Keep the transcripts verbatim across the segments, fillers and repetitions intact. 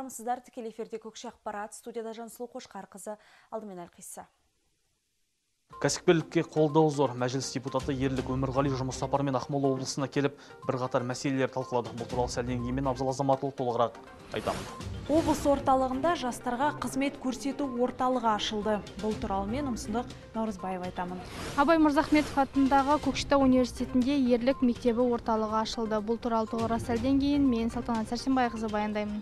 Армысыздар, тікелей эфирде Көкше ақпарат, студияда Жансұлу Қошқарқызы, алдымен әлқисі. Кәсіпкерлікке қолдау зор. Мәжіліс депутаты Ерлік Өмірғали жұмыс сапарымен Ақмола облысына келіп, бірқатар мәселелер талқылады. Бұл туралы сәлден кейін Абзал Азаматұлы толығырақ айтамын. Облыс орталығында жастарға қызмет көрсету орталығы ашылды. Бұл туралы мен Ұмсындық Наурызбаева айтамын. Абай Мырзахметов атындағы Көкшетау университетінде Ерлік мектебі орталығы ашылды. Бұл туралы толығырақ сәлден кейін мен Салтанат Сәрсенбайқызы баяндаймын.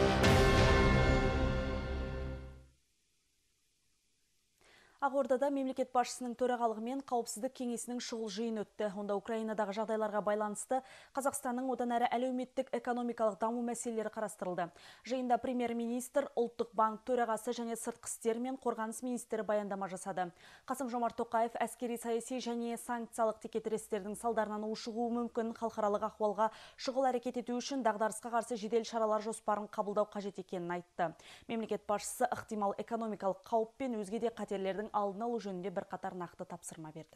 Ақордада мемлекет басшысының төрағалығымен қауіпсіздік кеңесінің шұғыл жиын өтті. Онда Украинадағы жағдайларға байланысты Қазақстанның одан әрі әлеуметтік экономикалық даму мәселелері қарастырылды. Жиында премьер-министр, ұлттық банк төрағасы және сыртқы істер мен қорғаныс министрі баяндама жасады. Қасым-Жомарт Тоқаев әскери саяси және санкциялық текетірестердің салдарынан ушығуы мүмкін халықаралық ахуалға шұғыл әрекет ету үшін дағдарысқа қарсы жедел шаралар жоспарын қабылдау қажет екенін айтты. Мемлекет басшысы ықтимал экономикалық қауіп пен өзге де қатерлердің алдын алу жөнінде бірқатар нақты тапсырма берді.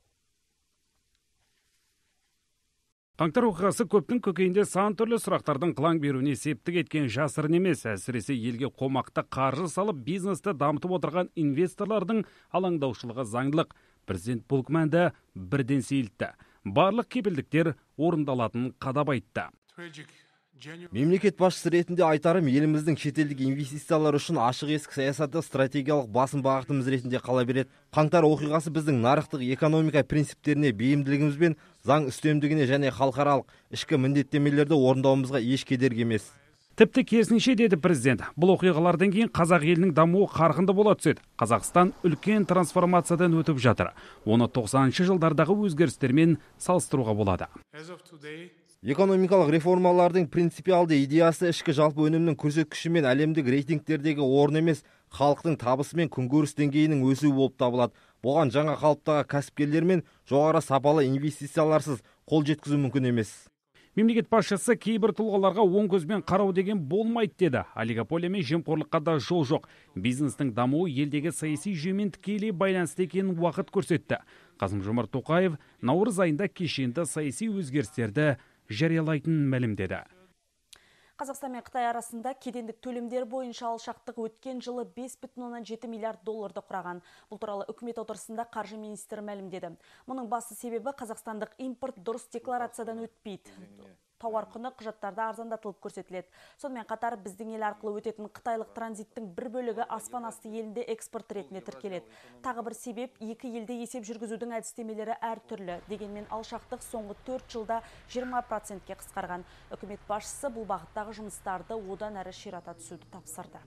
Қаңтар оқиғасы көптің көкейінде сан түрлі сұрақтардың қылаң беруіне септік еткен жасырын емес, әсіресе елге қомақты қаржы салып бизнесті дамытып отырған инвесторлардың алаңдаушылығы заңдылық. Президент бұл күмәнді бірден сейілтті. Барлық кепілдіктер орындалатынын қадап айтты. Мемлекет басшысы ретінде айтарым, еліміздің шетелдік инвестициялар үшін ашық есік саясаты стратегиялық басым бағытымыз ретінде қала береді. Қаңтар оқиғасы біздің нарықтық экономика принциптеріне бейімділігіміз бен заң үстемдігіне және халықаралық ішкі міндеттемелерді орындауымызға еш кедергі емес. Тіпті керісінше деді президент, бұл оқиғалардан кейін қазақ елінің дамуы қарқынды бола түседі. Қазақстан үлкен трансформациядан өтіп жатыр. Оны тоқсаныншы жылдардағы өзгерістермен салыстыруға болады. Экономикалық реформалардың принципиалды идеясы ішкі жалпы өнімнің көрсеткіші мен әлемдік рейтингтердегі орын емес, халықтың табысы мен күнкөріс деңгейінің өсуі болып табылады. Бұған жаңа қалыптағы кәсіпкерлер мен жоғары сапалы инвестицияларсыз қол жеткізу мүмкін емес. Мемлекет басшысы кейбір тұлғаларға оң көзбен қарау деген болмайды деді. Олигополия мен жемқорлыққа да жол жоқ. Бизнестің дамуы елдегі саяси жүйемен тікелей байланысты екенін уақыт көрсетті. Қасым-Жомарт Тоқаев наурыз айында кешенді саяси өзгерістерді жариялайтынын мәлімдеді. Қазақстан мен Қытай арасында кедендік төлемдер бойынша алшақтық өткен жылы бес бүтін оннан жеті миллиард долларды құраған. Бұл туралы үкімет отырысында қаржы министрі мәлімдеді. Мұның басты себебі қазақстандық импорт дұрыс декларациядан өтпейді. Тауар құны құжаттарда арзандатылып көрсетіледі. Сонымен қатар біздің ел арқылы өтетін қытайлық транзиттің бір бөлігі аспан асты елінде экспорт ретінде тіркеледі. Тағы бір себеп, екі елде есеп жүргізудің әдістемелері әртүрлі. Дегенмен алшақтық соңғы төрт жылда жиырма процентке қысқарған. Үкімет басшысы бұл бағыттағы жұмыстарды одан әрі ширата түсуді тапсырды.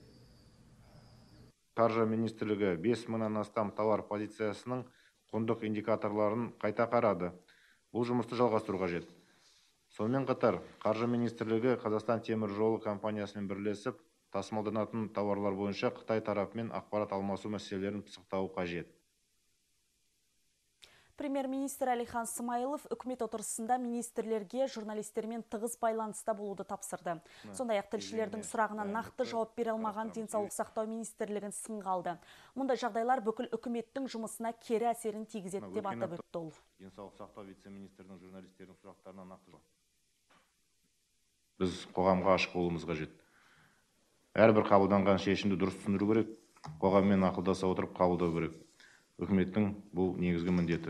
Қаржы министрлігі бес мыңнан астам тауар позициясының құндық индикаторларын қайта қарады. Бұл жұмысты жалғастыру қажет. Сонымен қатар, Қаржы министрлігі Қазақстан темір жолы компаниясымен бірлесіп, тасымалданатын тауарлар бойынша Қытай тарапымен ақпарат алмасу мәселелерін пысықтауы қажет. Премьер-министр Әлихан Смайылов үкімет отырысында министрлерге журналистермен тығыз байланыста болуды тапсырды. Сондай-ақ тілшілердің сұрағына нақты жауап бере алмаған денсаулық сақтау министрлігін сынға алды. Мұндай жағдайлар бүкіл үкіметтің жұмысына кері әсерін тигізеді деп атап өтті ол. Денсаулық сақтау вице-министрінің журналистердің сұрақтарына нақты жауап. Біз қоғамға ашық болуымыз қажет. Әрбір қабылданған шешімді дұрыс түсіндіру керек, қоғаммен ақылдаса отырып қабылдау керек. Үкіметтің бұл негізгі міндеті.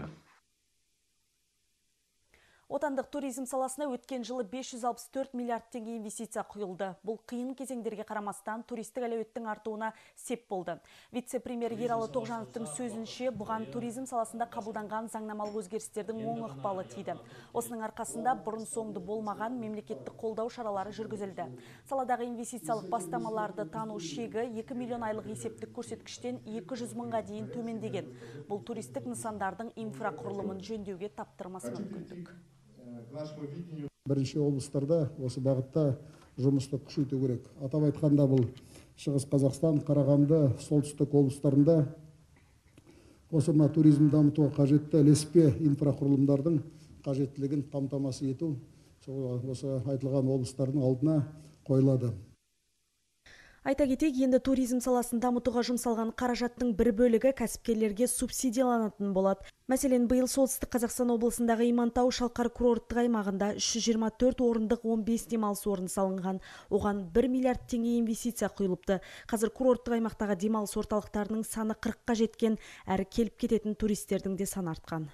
Отандық туризм саласына өткен жылы бес жүз алпыс төрт миллиард теңге инвестиция құйылды. Бұл қиын кезеңдерге қарамастан туристік әлеуеттің артуына сеп болды. Вице-премьер Ералы Тоғжановтың сөзінше, бұған туризм саласында қабылданған заңнамалық өзгерістердің оң ықпалы тиді. Осының арқасында бұрын соңды болмаған мемлекеттік қолдау шаралары жүргізілді. Саладағы инвестициялық бастамаларды тану шегі екі миллион айлық есептік көрсеткіштен екі жүз мыңға дейін төмендеген. Бұл туристік нысандардың инфрақұрылымын жөндеуге таптырмас мүмкіндік. Бірінші облыстарда осы бағытта жұмысты күшейту керек. Атап айтқанда бұл Шығыс Қазақстан, Қарағанды, солтүстік облыстарында осы туризм дамытуға қажетті ілеспе инфрақұрылымдардың қажеттілігін қамтамасыз ету осы айтылған облыстардың алдына қойылады. Айта кетейік, енді туризм саласын дамытуға жұмсалған қаражаттың бір бөлігі кәсіпкерлерге субсидияланатын болады. Мәселен, биыл солтүстік Қазақстан облысындағы Имантау Шалқар курорттық аймағында үш жүз жиырма төрт орындық он бес демалыс орны салынған. Оған бір миллиард теңге инвестиция құйылыпты. Қазір курорттық аймақтағы демалыс орталықтарының саны қырыққа жеткен, әрі келіп кететін туристердің де саны артқан.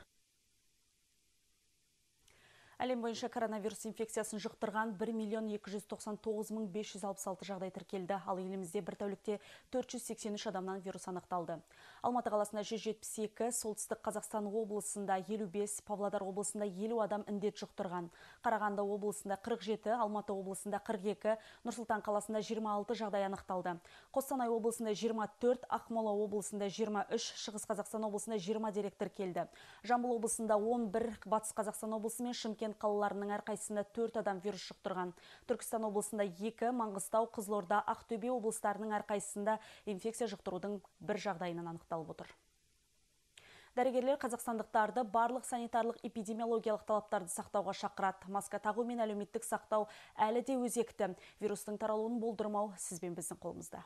Әлем бойынша коронавирус инфекциясын жұқтырған бір миллион екі жүз тоқсан тоғыз мың бес жүз алпыс алты жағдай тіркелді. Ал елімізде бір тәулікте төрт жүз сексен үш адамнан вирус анықталды. Алматы қаласында жүз жетпіс екі, солтүстік Қазақстан облысында елу бес, Павлодар облысында елу адам індет жұқтырған. Қарағанды облысында қырық жеті, Алматы облысында қырық екі, Нұр-Сұлтан қаласында жиырма алты жағдай анықталды. Қостанай облысында жиырма төрт, Ақмола облысында жиырма үш, Шығыс Қазақстан облысында жиырма дерек тіркелді. Жамбыл облысында он бір, Батыс Қазақстан облысы мен Шымкент қалаларының әрқайсысында төрт адам вирус жұқтырған. Түркістан облысында екі, Маңғыстау, Қызылорда, Ақтөбе облыстарының әрқайсысында инфекция жұқтырудың бір жағдайынан анықталып отыр. Дәрігерлер қазақстандықтарды барлық санитарлық эпидемиологиялық талаптарды сақтауға шақырады. Маска тағу мен әлеуметтік сақтау әлі де өзекті. Вирустың таралуын болдырмау сізбен біздің қолымызда.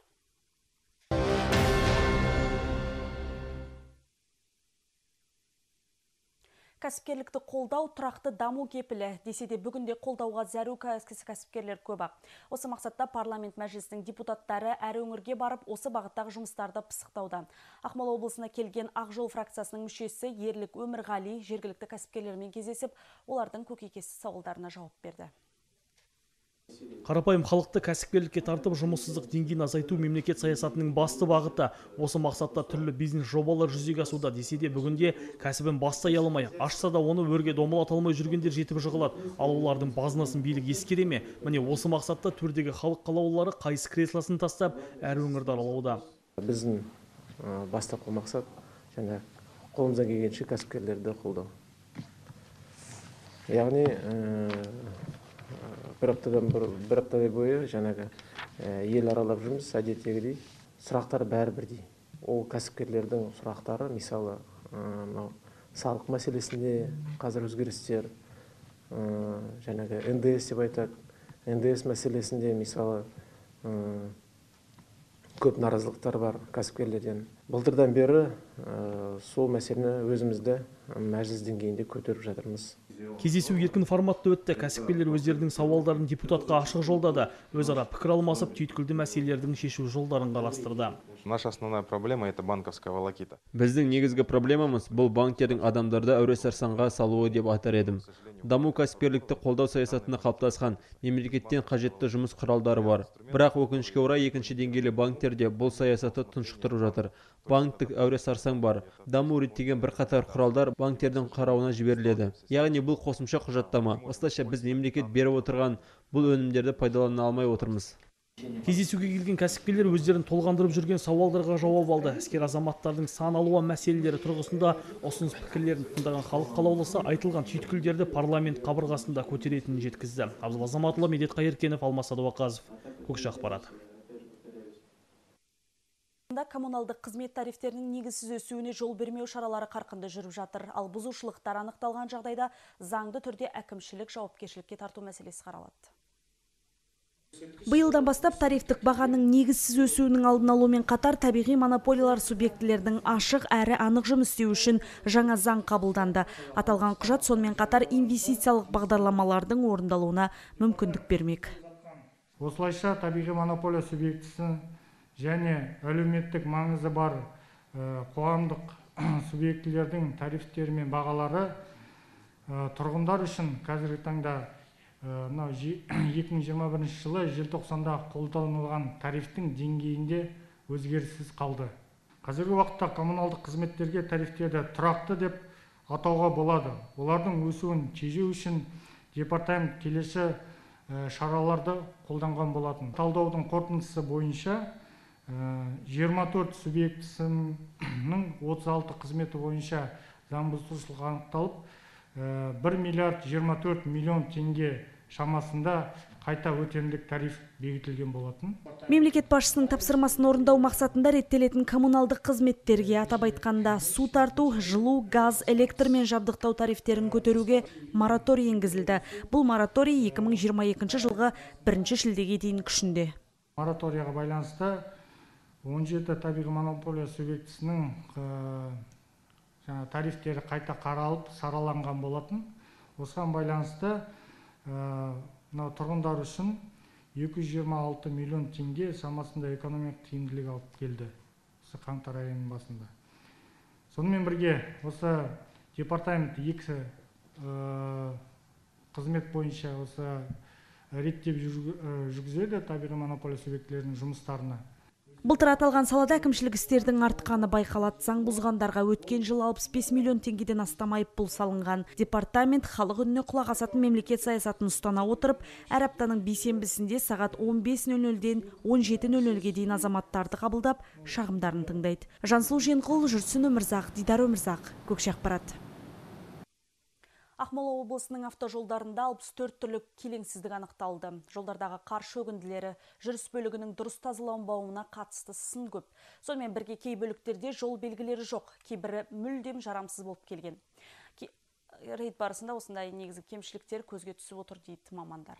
Кәсіпкерлікті қолдау тұрақты даму кепілі десе де бүгінде қолдауға зәру кәсіпкерлер көп ақ. Осы мақсатта парламент мәжілісінің депутаттары әр өңірге барып, осы бағыттағы жұмыстарды пысықтауда. Ақмола облысына келген Ақ жол фракциясының мүшесі Ерлік Өмірғали жергілікті кәсіпкерлермен кездесіп, олардың көкейкесті сауалдарына жауап берді. Қарапайым халықты кәсіпкерлікке тартып, жұмыссыздық деңгейін азайту мемлекет саясатының басты бағыты. Осы мақсатта түрлі бизнес жобалар жүзеге асуда десе де бүгінде кәсібін бастай алмай, ашса да оны өрге домалата алмай жүргендер жетіп жығылады. Ал олардың базынасын билік ескере ме? Міне осы мақсатта төрдегі халық қалаулылары қайсы креслосын тастап, әр өңірді аралауда. Біздің бастапқы мақсат және қолымыздан келгенше кәсіпкерлерді қолдау. Яғни бір аптадан бір аптадай бойы жаңағы ел аралап жүрміз, әдеттегідей сұрақтар бәрі бірдей. Ол кәсіпкерлердің сұрақтары, мысалы, салық мәселесінде қазір өзгерістер, жаңағы эн дэ эс деп айтады. эн дэ эс мәселесінде, мысалы, көп наразылықтар бар кәсіпкерлерден. Былтырдан бері сол мәселені өзімізді мәжіліс деңгейінде көтеріп жатырмыз. Кездесу еркін форматта өтті. Кәсіпкерлер өздерінің сауалдарын депутатқа ашық жолдады. Өзара пікір алмасып, түйткілді мәселелердің шешу жолдарын қарастырды. Наша основная проблема – это банковская волокита. Біздің негізгі проблемамыз бұл банктердің адамдарды әуре-сарсаңға салуы деп айтар едім. Даму кәсіпкерлікті қолдау саясатына қалыптасқан мемлекеттен қажетті жұмыс құралдары бар. Бірақ өкінішке орай екінші деңгейлі банктерде бұл саясатты тұншықтырып жатыр. Банктік әуре-сарсаң бар. Даму реттеген бірқатар құралдар банктердің қарауына жіберіледі. Яғни бұл қосымша құжаттама. Осылайша біз мемлекет беріп отырған бұл өнімдерді пайдалана алмай отырмыз. Кездесуге келген кәсіпкерлер өздерін толғандырып жүрген сауалдарға жауап алды. Іскер азаматтардың сан алуан мәселелері тұрғысында ұсыныс пікірлерін тыңдаған халық қалаулысы айтылған түйткілдерді парламент қабырғасында көтеретінін жеткізді. Абзал Азаматұлы, Медет Қайыркенов, Алмас Садуақазов, Көкше ақпарат. Коммуналдық қызмет тарифтерінің негізсіз өсуіне жол бермеу шаралары қарқынды жүріп жатыр. Ал бұзушылықтар анықталған жағдайда заңды түрде әкімшілік жауапкершілікке тарту мәселесі қаралады. Биылдан бастап тарифтік бағаның негізсіз өсуінің алдын алумен қатар табиғи монополиялар субъектілердің ашық әрі анық жұмыс істеу үшін жаңа заң қабылданды. Аталған құжат сонымен қатар инвестициялық бағдарламалардың орындалуына мүмкіндік бермек. Осылайша табиғи монополия субъектісі және әлеуметтік маңызы бар қоғамдық субъектілердің тарифтері мен бағалары тұрғындар үшін қазіргі таңда екі мың жиырма бірінші жылы желтоқсанда қолданылған тарифтің деңгейінде өзгеріссіз қалды. Қазіргі уақытта коммуналдық қызметтерге тарифтерді тұрақты деп атауға болады. Олардың өсуін тежеу үшін департамент келесі шараларды қолданған болатын. Талдаудың қорытындысы бойынша жиырма төрт субъектісінің отыз алты қызметі бойынша заң бұзушылық анықталып, бір миллиард жиырма төрт миллион теңге шамасында қайта өтемдік тариф бекітілген болатын. Мемлекет басшысының тапсырмасын орындау мақсатында реттелетін коммуналдық қызметтерге, атап айтқанда су тарту, жылу, газ, электрмен жабдықтау тарифтерін көтеруге мораторий енгізілді. Бұл мораторий екі мың жиырма екінші жылғы бірінші шілдеге дейін күшінде. Мораторияға байланысты он жеті табиғи монополия субъектісінің тарифтері қайта қаралып сараланған болатын. Осыған байланысты тұрғындар үшін екі жүз жиырма алты миллион теңге шамасында экономикалық тиімділік алып келді осы қаңтар айының басында. Сонымен бірге осы департамент екі қызмет бойынша осы реттеп жүргізеді табиғи монополия субъектілерінің жұмыстарына. Былтыр аталған салада әкімшілік істердің артқаны байқалады. Заң бұзғандарға өткен жыл алпыс бес миллион теңгеден астам айыппұл салынған. Департамент халық үніне құлақ асатын мемлекет саясатын ұстана отырып, әр аптаның бейсенбісінде сағат он бес нөл нөлден он жеті нөл нөлге дейін азаматтарды қабылдап, шағымдарын тыңдайды. Жансұлу Женқұл, Жүрсін Өмірзақ, Дидар Өмірзақ, Көкше ақпарат. Ақмола облысының автожолдарында алпыс төрт түрлі келеңсіздік анықталды. Жолдардағы қар шөгінділері жүріс бөлігінің дұрыс тазаланбауына қатысты сын көп. Сонымен бірге кей бөліктерде жол белгілері жоқ, кейбірі мүлдем жарамсыз болып келген. Рейд барысында осындай негізгі кемшіліктер көзге түсіп отыр дейді мамандар.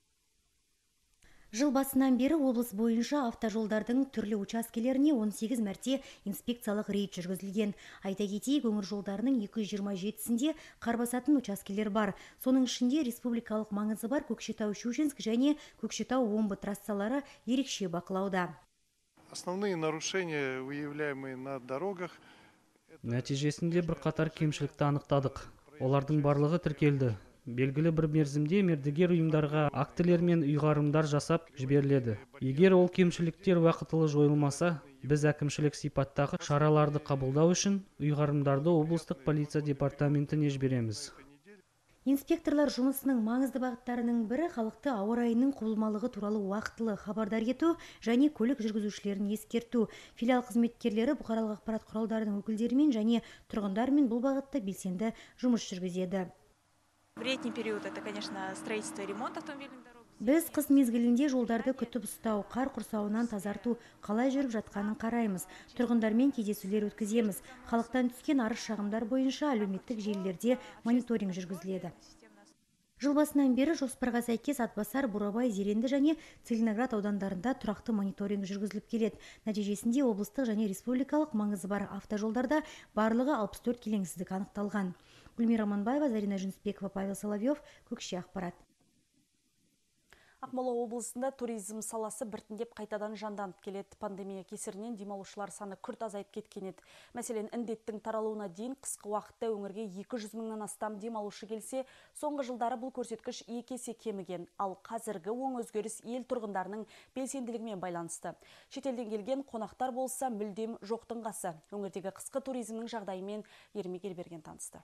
Жыл басынан бері облыс бойынша автожолдардың түрлі учаскелеріне он сегіз мәрте инспекциялық рейд жүргізілген. Айта кетейік, өңір жолдарының екі жүз жиырма жетісінде қар басатын учаскелер бар. Соның ішінде республикалық маңызы бар Көкшетау-Щучинск және Көкшетау-Омбы трассалары ерекше бақылауда. Основные нарушения, выявляемые на дорогах. Нәтижесінде бірқатар кемшілікті анықтадық. Олардың барлығы тіркелді. Белгілі бір мерзімде мердігер ұйымдарға актілер мен ұйғарымдар жасап жіберіледі. Егер ол кемшіліктер уақытылы жойылмаса, біз әкімшілік сипаттағы шараларды қабылдау үшін ұйғарымдарды облыстық полиция департаментіне жібереміз. Инспекторлар жұмысының маңызды бағыттарының бірі халықты ауа райының құбылмалығы туралы уақытылы хабардар ету және көлік жүргізушілерін ескерту. Филиал қызметкерлері бұқаралық ақпарат құралдарының өкілдерімен және тұрғындармен бұл бағытта белсенді жұмыс жүргізеді. В летний период это, конечно, строительство и ремонт автомобильных дорог. Біз қыс мезгілінде жолдарды күтіп ұстау, қар құрсауынан тазарту қалай жүріп жатқанын қараймыз. Тұрғындармен кездесулер өткіземіз. Халықтан түскен арыз шағымдар бойынша әлеуметтік желілерде мониторинг жүргізіледі. Жыл басынан бері жоспарға сәйкес Атбасар, Бурабай, Зеренді және Целиноград аудандарында тұрақты мониторинг жүргізіліп келеді. Нәтижесінде облыстық және республикалық маңызы бар автожолдарда барлығы алпыс төрт келеңсіздік анықталған. Гүлмира Аманбаева, Зарина Жүнісбекова, Павел Соловьев, Көкше ақпарат. Ақмола облысында туризм саласы біртіндеп қайтадан жанданып келеді. Пандемия кесірінен демалушылар саны күрт азайып кеткен еді. Мәселен, індеттің таралуына дейін қысқы уақытта өңірге екі жүз мыңнан астам демалушы келсе, соңғы жылдары бұл көрсеткіш екі есе кеміген. Ал қазіргі оң өзгеріс ел тұрғындарының белсенділігімен байланысты. Шетелден келген қонақтар болса мүлдем жоқтың қасы. Өңірдегі қысқы туризмнің жағдайымен Ермек Елберген танысты.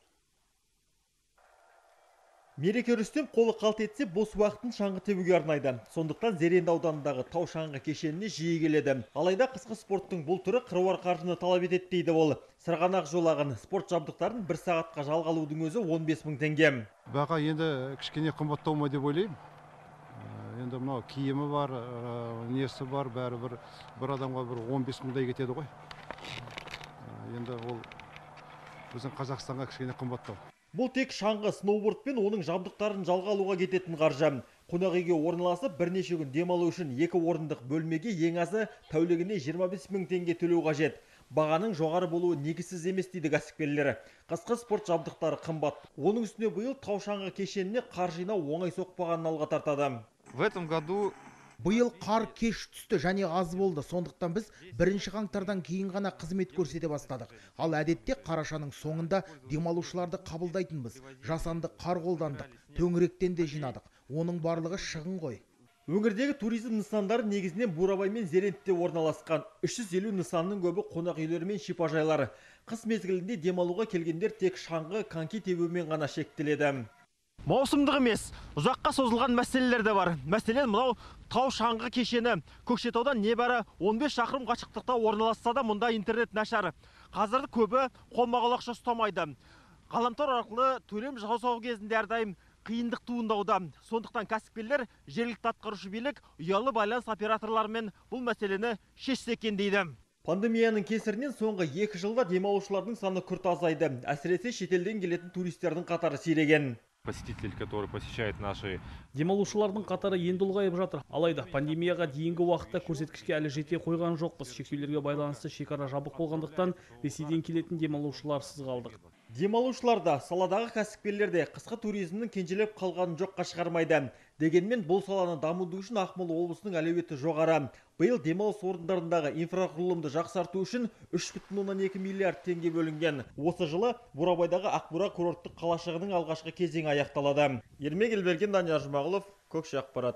Мереке Рүстем қолы қалт етсе, бос уақытын шаңғы тебуге арнайды. Сондықтан Зеренді ауданындағы тау шаңғы кешеніне жиі келеді. Алайда қысқы спорттың бұл түрі қыруар қаржыны талап етеді дейді ол. Сырғанақ жолағын, спорт жабдықтарын бір сағатқа жалға алудың өзі он бес мың теңге. Баға енді кішкене қымбаттау ма деп ойлаймын. Енді мынау киімі бар, несі бар, бәрі бір бір адамға бір он бес мыңдай кетеді ғой. Енді ол біздің Қазақстанға кішкене қымбаттау. Бұл тек шаңғы, сноуборд пен оның жабдықтарын жалға алуға кететін қаржы. Қонақ үйге орналасып, бірнеше күн демалу үшін екі орындық бөлмеге ең азы тәулігіне жиырма бес мың теңге төлеу қажет. Бағаның жоғары болуы негізсіз емес дейді кәсіпкерлер. Қысқы спорт жабдықтары қымбат. Оның үстіне биыл тау шаңғы кешеніне қар жинау оңай соқпағанын алға тартады. В этом году Биыл қар кеш түсті және аз болды. Сондықтан біз бірінші қаңтардан кейін ғана қызмет көрсете бастадық. Ал әдетте қарашаның соңында демалушыларды қабылдайтынбыз. Жасанды қар қолдандық, төңіректен де жинадық. Оның барлығы шығын ғой. Өңірдегі туризм нысандары негізінен Бурабай мен Зерендіде орналасқан. үш жүз елу нысанның көбі қонақ үйлері мен шипажайлары. Қыс мезгілінде демалуға келгендер тек шаңғы, коньки тебумен ғана шектеледі. Маусымдық емес, ұзаққа созылған мәселелер де бар. Мәселен, мынау тау шаңғы кешені. Көкшетаудан небәрі он бес шақырым қашықтықта орналасса да, мұнда интернет нашар. Қазір көбі қолма-қолақша ұстамайды. Ғаламтор арқылы төлем жасау кезінде әрдайым қиындық туындауда. Сондықтан кәсіпкерлер жергілікті атқарушы билік ұялы байланыс операторларымен бұл мәселені шешсе екен дейді. Пандемияның кесірінен соңғы екі жылда демалушылардың саны күрт азайды. Әсіресе шетелден келетін туристердің қатары сиреген. Посетитель, который посещает наши... Демалушылардың қатары енді ұлғайып жатыр. Алайда пандемияға дейінгі уақытта көрсеткішке әлі жете қойған жоқпыз. Шектеулерге байланысты шекара жабық болғандықтан Ресейден келетін демалушыларсыз қалдық. Демалушылар да, саладағы кәсіпкерлер де қысқы туризмнің кенжелеп қалғанын жоққа шығармайды. Дегенмен бұл саланы дамыту үшін Ақмола облысының әлеуеті жоғары. Биыл демалыс орындарындағы инфрақұрылымды жақсарту үшін үш бүтін оннан екі миллиард теңге бөлінген. Осы жылы Бурабайдағы Ақбура курорттық қалашығының алғашқы кезеңі аяқталады. Ермек Елберген, Данияр Жұмағұлов, Көкше ақпарат.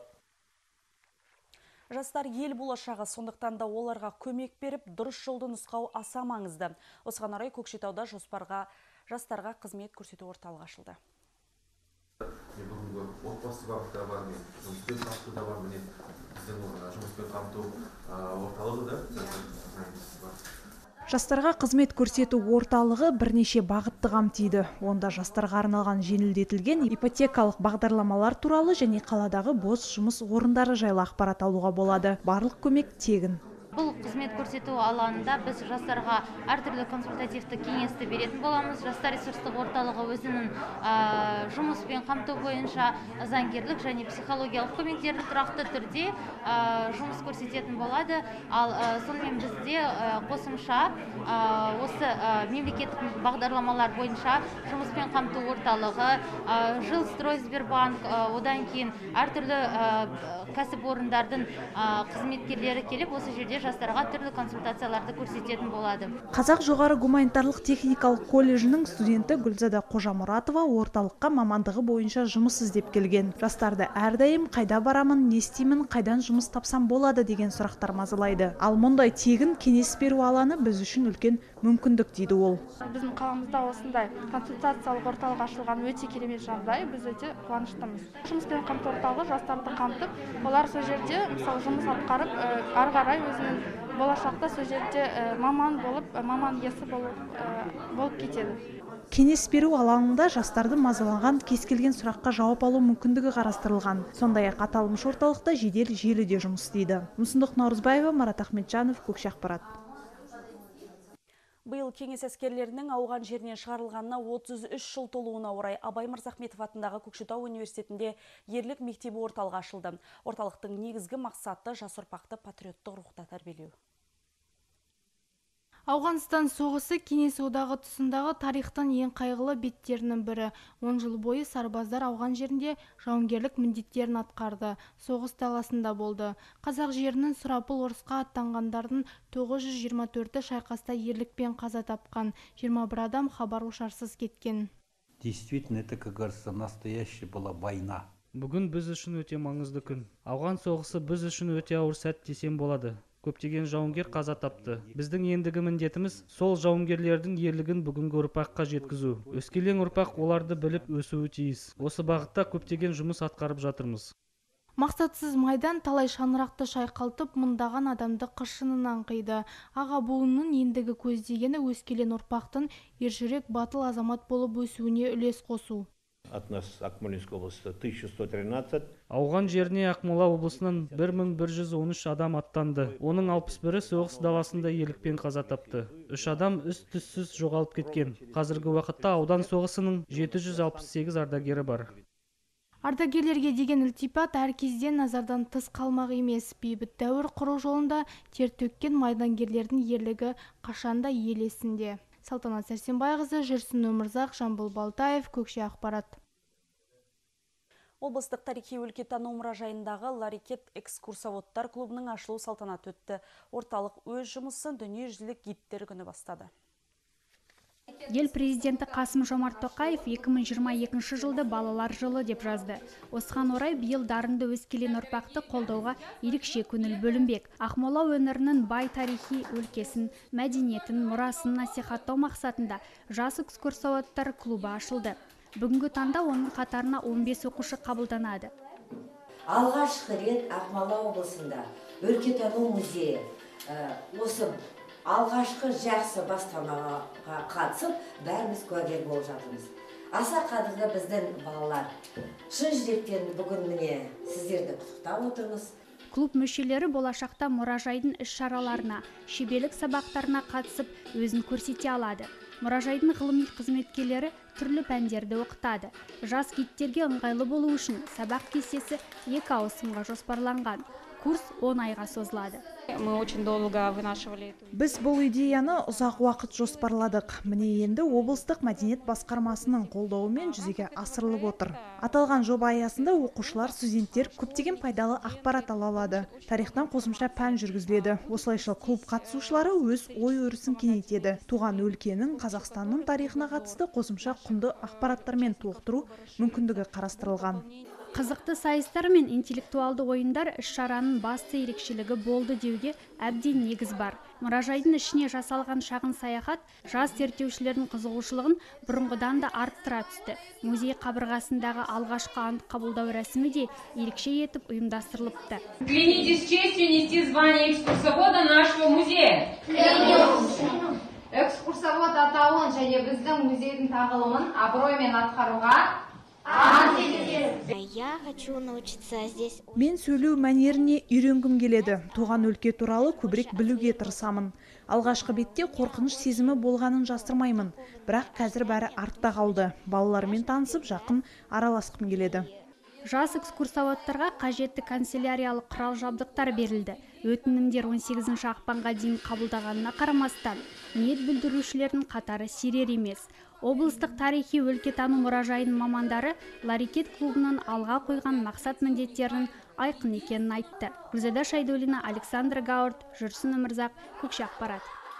Жастар ел болашағы, сондықтан да оларға көмек беріп, дұрыс жолды нұсқау аса маңызды. Осыған орай Көкшетауда жоспарға жастарға қызмет көрсету орталығы ашылды. Бүгінгі отбасы бағытта бар, жұмыспен қамтуда бар, міне біздің жұмыспен қамту орталығы да бар. Жастарға қызмет көрсету орталығы бірнеше бағытты қамтиды. Онда жастарға арналған жеңілдетілген ипотекалық бағдарламалар туралы және қаладағы бос жұмыс орындары жайлы ақпарат алуға болады. Барлық көмек тегін. Бұл қызмет көрсету алаңында біз жастарға әртүрлі консультативті кеңесті беретін боламыз. Жастар ресурстық орталығы өзінің жұмыспен қамту бойынша заңгерлік және психологиялық көмектерді тұрақты түрде жұмыс көрсететін болады. Ал сонымен бізде қосымша осы мемлекеттік бағдарламалар бойынша жұмыспен қамту орталығы, Жилстройсбербанк, одан кейін әртүрлі кәсіпорындардың қызметкерлері келіп, осы жерде жастарға түрлі консультацияларды көрсететін болады. Қазақ жоғары гуманитарлық техникалық колледжінің студенті Гүлзада Қожамұратова орталыққа мамандығы бойынша жұмыс іздеп келген. Жастарды әрдайым қайда барамын, не істеймін, қайдан жұмыс тапсам болады деген сұрақтар мазалайды. Ал мұндай тегін кеңес беру алаңы біз үшін үлкен мүмкіндік дейді ол. Біздің қаламызда осындай консультациялық орталық ашылған өте керемет жағдай, біз өте қуаныштымыз. Жұмыспен қамту орталығы жастарды қамтып, олар сол жерде мысалы жұмыс атқарып, ары қарай өзінің болашақта сол жерде маман болып, маман иесі болып кетеді. Кеңес беру алаңында жастарды мазалаған кез келген сұраққа жауап алу мүмкіндігі қарастырылған. Сондай-ақ аталмыш орталықта жедел желіде жұмыс істейді. Мұсындық Наурызбаева, Марат Ахметжанов, Көкше ақпарат. Биыл кеңес әскерлерінің ауған жерінен шығарылғанына отыз үш жыл толуына орай Абай Мырзахметов атындағы Көкшетау университетінде ерлік мектебі орталығы ашылды. Орталықтың негізгі мақсаты жас ұрпақты патриоттық рухта тәрбиелеу. Ауғанстан соғысы Кеңес одағы тұсындағы тарихтың ең қайғылы беттерінің бірі. он жыл бойы сарбаздар ауған жерінде жауынгерлік міндеттерін атқарды. Соғыс даласында болды. Қазақ жерінің сұрапыл ұрысқа аттанғандардың тоғыз жүз жиырма төрті шайқаста ерлікпен қаза тапқан, жиырма бір адам хабар-ошарсыз кеткен. Действительно, это, как говорится, настоящая была война. Бүгін біз үшін өте маңызды күн. Ауған соғысы біз үшін өте ауыр сәт десем болады. Көптеген жауынгер қаза тапты. Біздің ендігі міндетіміз сол жауынгерлердің ерлігін бүгінгі ұрпаққа жеткізу. Өскелең ұрпақ оларды біліп өсуі тиіс. Осы бағытта көптеген жұмыс атқарып жатырмыз. Мақсатсыз майдан талай шаңырақты шайқалтып, мыңдаған адамды қыршынынан қиды. Аға буынның ендігі көздегені өскелең ұрпақтың ержүрек батыл азамат болып өсуіне үлес қосу. От нас Акмолинской области тысяча сто тринадцать. Ауған жеріне Ақмола облысынан бір мың бір жүз он үш адам аттанды. Оның алпыс бірі соғыс даласында ерлікпен қаза тапты. үш адам із-түзсіз жоғалып кеткен. Қазіргі уақытта аудан соғысының жеті жүз алпыс сегіз ардагері бар. Ардагерлерге деген ілтипат әр кезден назардан тыс қалмақ емес. Бейбіт дәуір құру жолында тер төккен майдангерлердің ерлігі қашанда ел есінде. Салтанат Сәрсенбайқызы, Жүрсін Өмірзақ, Жамбыл Балтаев, Көкше ақпарат. Облыстық тарихи өлкетану мұражайындағы Ларекет экскурсоводтар клубының ашылу салтанаты өтті. Орталық өз жұмысын дүниежүзілік гидтер күні бастады. Ел президенті Қасым-Жомарт Тоқаев екі мың жиырма екінші жылды балалар жылы деп жазды. Осыған орай биыл дарынды өскелең ұрпақты қолдауға ерекше көңіл бөлінбек. Ақмола өңірінің бай тарихи өлкесін, мәдениетін, мұрасын насихаттау мақсатында жас экскурсоводтар клубы ашылды. Бүгінгі таңда оның қатарына он бес оқушы қабылданады. Алғашқы рет Ақмола облысында өлкетану музейі осы алғашқы жақсы бастамаға қатысып, бәріміз куәгер болып жатырмыз. Аса қадірлі біздің балалар. Шын жүректен бүгін міне сіздерді құттықтап отырмыз. Клуб мүшелері болашақта мұражайдың іс-шараларына, шеберлік сабақтарына қатысып, өзін көрсете алады. Мұражайдың ғылыми қызметкерлері түрлі пәндерді оқытады. Жас гидтерге ыңғайлы болу үшін сабақ кестесі екі ауысымға жоспарланған. Курс он айға созылады. Біз бұл идеяны ұзақ уақыт жоспарладық. Міне енді облыстық мәдениет басқармасының қолдауымен жүзеге асырылып отыр. Аталған жоба аясында оқушылар, студенттер көптеген пайдалы ақпарат ала алады. Тарихтан қосымша пән жүргізіледі. Осылайша клуб қатысушылары өз ой-өрісін кеңейтеді. Туған өлкенің, Қазақстанның тарихына қатысты қосымша құнды ақпараттармен толықтыру мүмкіндігі қарастырылған. Қызықты сайыстар мен интеллектуалды ойындар іс-шараның басты ерекшелігі болды деуге әбден негіз бар. Мұражайдың ішіне жасалған шағын саяхат жас зерттеушілердің қызығушылығын бұрынғыдан да арттыра түсті. Музей қабырғасындағы алғашқы ант қабылдау рәсімі де ерекше етіп ұйымдастырылыпты. Клянитесь честью нести звание экскурсовода нашего музея. Экскурсовод атауын және біздің музейдің тағылымын абыроймен атқаруға Я хочу научиться здесь. Мен сөйлеу мәнеріне үйренгім келеді. Туған өлке туралы көбірек білуге тырысамын. Алғашқы бетте қорқыныш сезімі болғанын жастырмаймын. Бірақ қазір бәрі артта қалды. Балалармен танысып, жақын араласқым келеді. Жас экскурсоводтарға қажетті канцеляриялық құрал жабдықтар берілді. Өтінімдер он сегізінші ақпанға дейін қабылдағанына қарамастан, ниет білдірушілердің қатары сирер емес. Облыстық тарихи өлкетану мұражайының мамандары Ларикет клубының алға қойған мақсат міндеттерінің айқын екенін айтты. Гүлзада Шайдуллина, Александр Гаурт, Жүрсін Өмірзақ, Көкшеақпарат.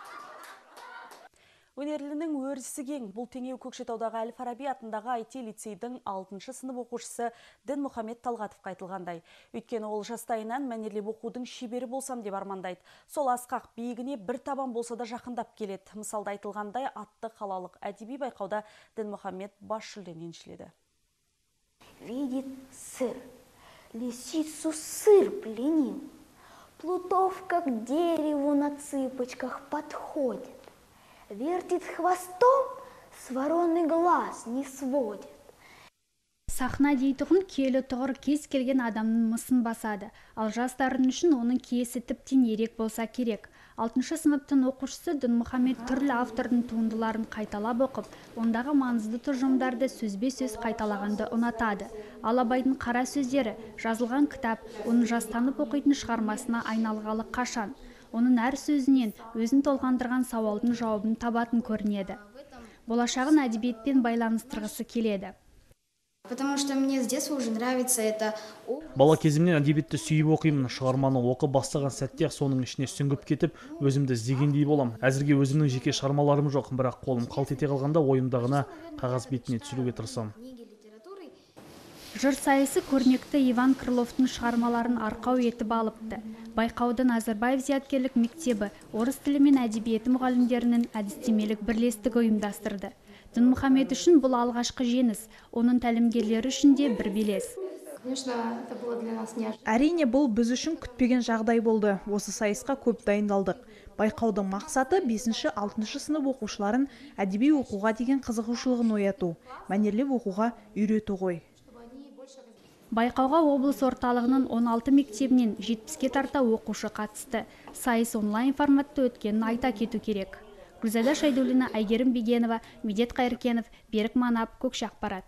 Өнерлінің өрісі кең. Бұл теңеу Көкшетаудағы Әл-Фараби атындағы ай ти лицейдің алтыншы сынып оқушысы Дінмұхамед Талғатов айтылғандай. Өйткені ол жастайынан мәнерлеп оқудың шебері болсам деп армандайды. Сол асқақ биігіне бір табан болса да жақындап келеді. Мысалда айтылғандай атты қалалық әдеби байқауда Дінмұхамед бас жүлдені еншіледі. Видит сыр, лисицу сыр пленил. Плутов, как дереву на цыпочках, подходит. Вертит хвостом, с вороны глаз не сводит. Сахна дейтұғын келі тұғыр кез келген адамның мысын басады. Ал жастардың үшін оның киесі тіптен ерек болса керек. алтыншы сыныптың оқушысы Дінмұхамед түрлі автордың туындыларын қайталап оқып, ондағы маңызды тұжырымдарды сөзбе-сөз қайталағанды ұнатады. Ал Абайдың қара сөздері жазылған кітап, оның жастанып оқитын шығармасына айналғалы қашан. Оның әр сөзінен өзін толғандырған сауалдың жауабын табатын көрінеді. Болашағын әдебиетпен байланыстырғысы келеді. Потому что мне с детства уже нравится это. Бала кезімнен әдебиетті сүйіп оқимын. Шығарманы оқып бастаған сәтте соның ішіне сүңгіп кетіп, өзімді іздегендей болам. Әзірге өзімнің жеке шығармаларым жоқ, бірақ қолым қалт ете қалғанда ойымдағына қағаз бетіне түсіруге тырысамын. Жыр сайысы көрнекті Иван Крыловтың шығармаларын арқау етіп алыпты. Байқауды Назарбаев зияткерлік мектебі, орыс тілі мен әдебиеті мұғалімдерінің әдістемелік бірлестігі ұйымдастырды. Дінмұхамед үшін бұл алғашқы жеңіс, оның тәлімгерлері үшін де бір белес. Әрине, бұл біз үшін күтпеген жағдай болды. Осы сайысқа көп дайындалдық. Байқаудың мақсаты бесінші алтыншы сынып оқушыларын әдеби оқуға деген қызығушылығын ояту, мәнерлеп оқуға үйрету ғой. Байқауға облыс орталығының он алты мектебінен жетпіске тарта оқушы қатысты. Сайыс онлайн форматта өткенін айта кету керек. Гүлзада Шайдуллина, Айгерім Бегенова, Медет Қайыркенов, Берік Манап, Көкшеақпарат.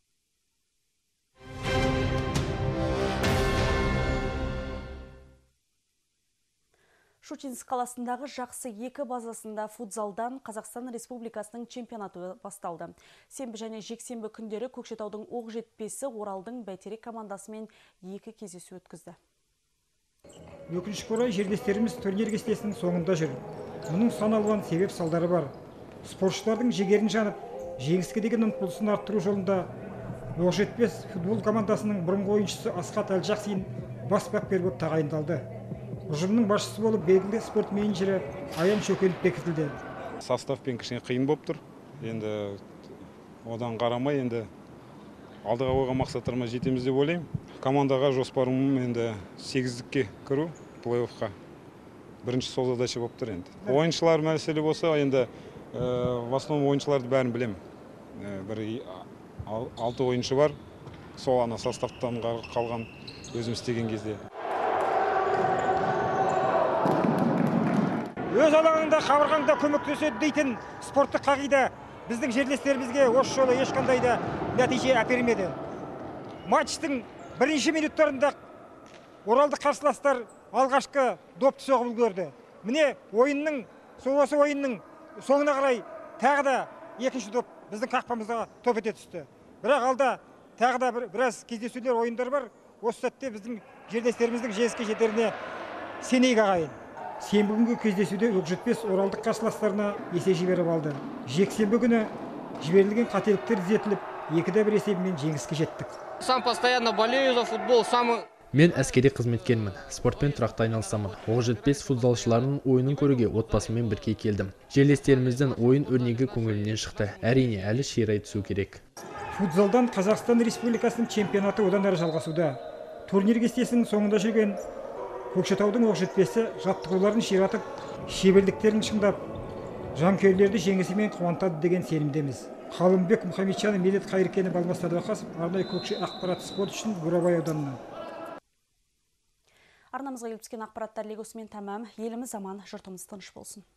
Шучинск қаласындағы жақсы екі базасында футзалдан Қазақстан Республикасының чемпионаты басталды. Сенбі және жексенбі күндері Көкшетаудың оқ жетпесі Оралдың бәйтерек командасымен екі кездесу өткізді. Өкінішке орай жерлестеріміз турнир кестесінің соңында жүр. Мұның сан алуан себеп салдары бар. Спортшылардың жігерін жанып, жеңіске деген ұмтылысын арттыру жолында оқ жетпес футбол командасының бұрынғы ойыншысы Асқат Әлжақсин бас бапкер болып тағайындалды. Ұжымның басшысы болып белгілі спорт менеджері Аян Шөкенов бекітілді. Составпен кішкене қиын болып тұр. Енді одан қарамай, енді алдыға қойған мақсаттарыма жетеміз деп ойлаймын. Командаға жоспарым енді сегіздікке кіру, плей-оффқа. Бірінші сол задача болып тұр енді. Ойыншылар мәселе болса, енді в основном ойыншыларды бәрін білем. Бір алты ойыншы бар. Сол ана составтан қалған өзім істеген кезде. өз алаңында қабырғаңда көмектеседі дейтін спорттық қағида біздің жерлестерімізге осы жолы ешқандай да нәтиже әпермеді. Матчтың бірінші минуттарында оралдық қарсыластар алғашқы допты соғып үлгерді. Міне ойынның, осы ойынның соңына қарай тағы да екінші доп біздің қақпамызға топ ете түсті. Бірақ алда тағы да бір, біраз кездесулер, ойындар бар. Осы сәтте біздің жерлестеріміздің жеңіске жетеріне сенейік ағайын. Сенбі күнгі кездесуде Өкжетпес оралдық қарсыластарына есе жіберіп алды. Жексенбі күні жіберілген қателіктер түзетіліп, екіде бір есебімен жеңіске жеттік. Сам постоянно болею за футбол, самый Мен әскери қызметкермін, спортпен тұрақты айналысамын. Оқжетпес футзалшыларының ойынын көруге отбасыммен бірге келдім. Жерлестеріміздің ойын өрнегі көңілімнен шықты. Әрине, әлі ширай түсу керек. Футзалдан Қазақстан Республикасының чемпионаты одан әрі жалғасуда. Турнир кестесінің соңында жүрген Көкшетаудың Оқжетпесі жаттығуларын ширатып, шеберліктерін шыңдап, жанкүйерлерді жеңісімен қуантады деген сенімдеміз. Қалымбек Мұхамеджан, Медет Қайыркенов, Алмас Садуақасов, арнайы Көкше ақпарат спорт үшін Бурабай ауданынан. Арнамызға келіп түскен ақпараттар легосымен тәмам. Еліміз аман, жұртымыз тыныш болсын.